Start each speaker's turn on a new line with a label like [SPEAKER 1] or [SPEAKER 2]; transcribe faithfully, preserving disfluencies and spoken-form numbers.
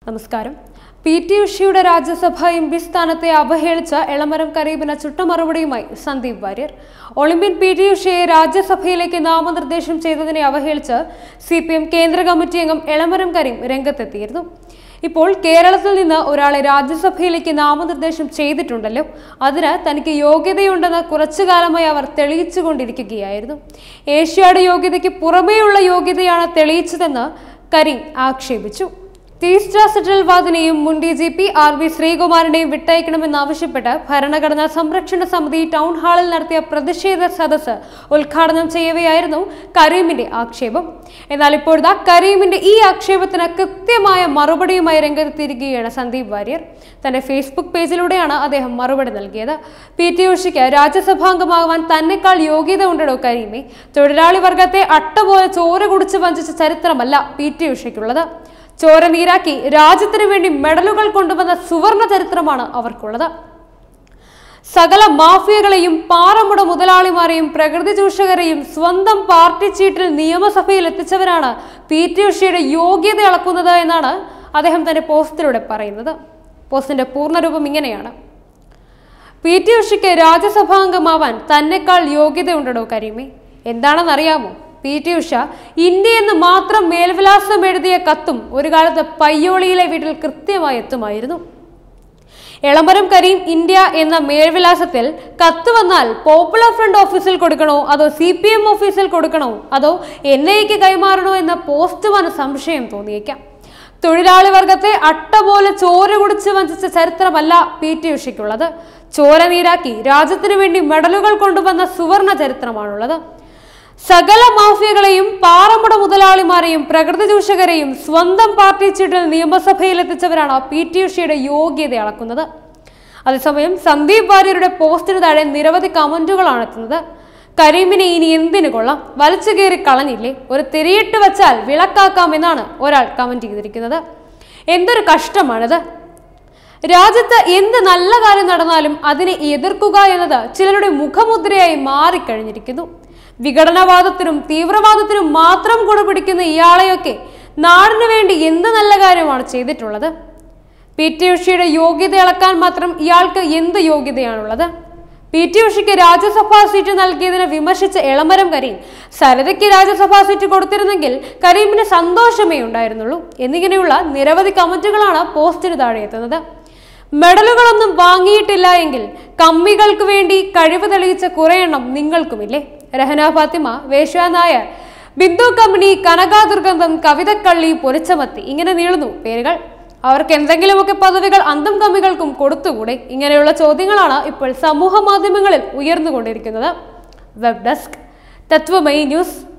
[SPEAKER 1] നമസ്കാരം. P T ഉഷയുടെ Rajya Sabha M P സ്ഥാനത്തെ അവഹേളിച്ച എളമരം കരീമിന് ചുട്ടമറുപടിയുമായി Sandeep Warrier. Olympian P T ഉഷയെ രാജ്യസഭയിലേക്ക് നാമനിർദ്ദേശം ചെയ്തതിനെ അവഹേളിച്ച് സി പി എം കേന്ദ്ര കമ്മിറ്റി അംഗം എളമരം കരീം രംഗത്തെത്തിയിരുന്നു. ഇപ്പോൾ കേരളത്തിൽ നിന്ന് ഒരാളെ രാജ്യസഭയിലേക്ക് നാമനിർദ്ദേശം ചെയ്തിട്ടുണ്ടല്ലോ, അതിന് തനിക്ക് യോഗ്യതയുണ്ടെന്ന് കുറച്ചു കാലമായി അവർ തെളിയിച്ചുകൊണ്ടിരിക്കുകയായിരുന്നു. ഏഷ്യാഡ് യോഗ്യതയ്ക്ക് പുറമേയുള്ള യോഗ്യതയാണ് തെളിയിച്ചതെന്ന് കരീം ആക്ഷേപിച്ചു. തീസ്റ്റ സെറ്റൽവാദിനെയും മുൻ D G P R V ശ്രീകുമാറിനെയും വിട്ടയക്കണമെന്നാവശ്യപ്പെട്ട് ഭരണഘടനാ സംരക്ഷണ സമിതി ടൗൺ ഹാളിൽ നടത്തിയ പ്രതിഷേധ സദസ്സ് ഉദ്ഘാടനം ചെയ്യവെയായിരുന്നു കരീമിന്റെ ആക്ഷേപം. എന്നാൽ ഇപ്പോഴത്തെ കരീമിന്റെ ഈ ആക്ഷേപത്തിന് കൃത്യമായ മറുപടിയുമായി രംഗത്തെത്തിയിരിക്കുകയാണ് സന്ദീപ് വാര്യർ. തന്റെ ഫേസ്ബുക്ക് പേജിലൂടെയാണ് അദ്ദേഹം മറുപടി നൽകിയത്. പി ടി ഉഷയ്ക്ക് രാജ്യസഭാംഗമാകാൻ തന്നെക്കാൾ യോഗ്യത ഉണ്ടോ കരീമെ? തൊഴിലാളി വർഗത്തെ അട്ടപോലെ ചോര കുടിച്ച് വഞ്ചിച്ച ചരിത്രമല്ല പി ടി ഉഷയ്ക്കുള്ളത്. ചോര നീരാക്കി രാജ്യത്തിന് വേണ്ടി മെഡലുകൾ കൊണ്ടുവന്ന സുവർണ ചരിത്രമാണ് അവർക്കുള്ളത്. സകല മാഫിയകളെയും പാറമുട മുതലാളിമാരെയും പ്രകൃതി ചൂഷകരെയും സ്വന്തം പാർട്ടി ചീട്ടിൽ നിയമസഭയിൽ എത്തിച്ചവരാണ് പി ടി ഉഷയുടെ യോഗ്യത അളക്കുന്നത് എന്നാണ് അദ്ദേഹം തന്റെ പോസ്റ്റിലൂടെ പറയുന്നത്. പോസ്റ്റിന്റെ പൂർണ്ണരൂപം ഇങ്ങനെയാണ്: പി ടി ഉഷയ്ക്ക് രാജ്യസഭാംഗമാവാൻ തന്നെക്കാൾ യോഗ്യതയുണ്ടോ കരീമെ? എന്താണെന്നറിയാമോ? പി ടി ഉഷ ഇന്ത്യ എന്ന് മാത്രം മേൽവിലാസം എഴുതിയ കത്തും ഒരു കാലത്ത് പയ്യോളിയിലെ വീട്ടിൽ കൃത്യമായി എത്തുമായിരുന്നു. എളമരം കരീം ഇന്ത്യ എന്ന മേൽവിലാസത്തിൽ കത്ത് വന്നാൽ പോപ്പുലർ ഫ്രണ്ട് ഓഫീസിൽ കൊടുക്കണോ, അതോ സി പി എം ഓഫീസിൽ കൊടുക്കണോ, അതോ എൻ ഐക്ക് കൈമാറണോ എന്ന പോസ്റ്റ്മാന് സംശയം തോന്നിയേക്കാം. തൊഴിലാളി വർഗത്തെ അട്ടപോലെ ചോര കുടിച്ച് വഞ്ചിച്ച ചരിത്രമല്ല പി ടി ഉഷയ്ക്കുള്ളത്. ചോര നീരാക്കി രാജ്യത്തിന് വേണ്ടി മെഡലുകൾ കൊണ്ടുവന്ന സുവർണ ചരിത്രമാണുള്ളത്. സകല മാഫിയകളെയും പാറമുട മുതലാളിമാരെയും പ്രകൃതി ചൂഷകരെയും സ്വന്തം പാർട്ടി ചീട്ടിൽ നിയമസഭയിൽ എത്തിച്ചവരാണ് പി ടി ഉഷയുടെ യോഗ്യത അളക്കുന്നത്. അതേസമയം സന്ദീപ് വാര്യരുടെ പോസ്റ്റിന് താഴെ നിരവധി കമന്റുകളാണ് എത്തുന്നത്. കരീമിനെ ഇനി എന്തിനു കൊള്ളാം, വലിച്ചു കയറി കളഞ്ഞില്ലേ, ഒരു തിരിയിട്ട് വെച്ചാൽ വിളക്കാക്കാം എന്നാണ് ഒരാൾ കമന്റ് ചെയ്തിരിക്കുന്നത്. എന്തൊരു കഷ്ടമാണിത്! രാജ്യത്ത് എന്ത് നല്ല കാര്യം നടന്നാലും അതിനെ എതിർക്കുക എന്നത് ചിലരുടെ മുഖമുദ്രയായി മാറിക്കഴിഞ്ഞിരിക്കുന്നു. വിഘടനവാദത്തിനും തീവ്രവാദത്തിനും മാത്രം കുടപിടിക്കുന്ന ഇയാളെയൊക്കെ നാടിനു വേണ്ടി എന്ത് നല്ല കാര്യമാണ് ചെയ്തിട്ടുള്ളത്? പി ടി ഉഷയുടെ യോഗ്യത അളക്കാൻ മാത്രം ഇയാൾക്ക് എന്ത് യോഗ്യതയാണുള്ളത്? പി ടി ഉഷയ്ക്ക് രാജ്യസഭാ സീറ്റ് നൽകിയതിനെ വിമർശിച്ച എളമരം കരീം സരിതയ്ക്ക് രാജ്യസഭാ സീറ്റ് കൊടുത്തിരുന്നെങ്കിൽ കരീമിന് സന്തോഷമേ ഉണ്ടായിരുന്നുള്ളൂ എന്നിങ്ങനെയുള്ള നിരവധി കമന്റുകളാണ് പോസ്റ്റിന് താഴെ എത്തുന്നത്. മെഡലുകളൊന്നും വാങ്ങിയിട്ടില്ല എങ്കിൽ കമ്മികൾക്ക് വേണ്ടി കഴിവ് തെളിയിച്ച കുറെ എണ്ണം നിങ്ങൾക്കുമില്ലേ? രഹന ഫാത്തിമ, വേശ്യ നായർ, ബിന്ദു കമ്പനി, കനകാ ദുർഗന്ധം, കവിതക്കള്ളി, പൊരിച്ചമത്തി, ഇങ്ങനെ നീളുന്നു പേരുകൾ. അവർക്ക് എന്തെങ്കിലുമൊക്കെ പദവികൾ അന്തം കമ്മികൾക്കും കൊടുത്തുകൂടെ? ഇങ്ങനെയുള്ള ചോദ്യങ്ങളാണ് ഇപ്പോൾ സമൂഹ മാധ്യമങ്ങളിൽ ഉയർന്നുകൊണ്ടിരിക്കുന്നത്. Web desk, Tatwamayi news.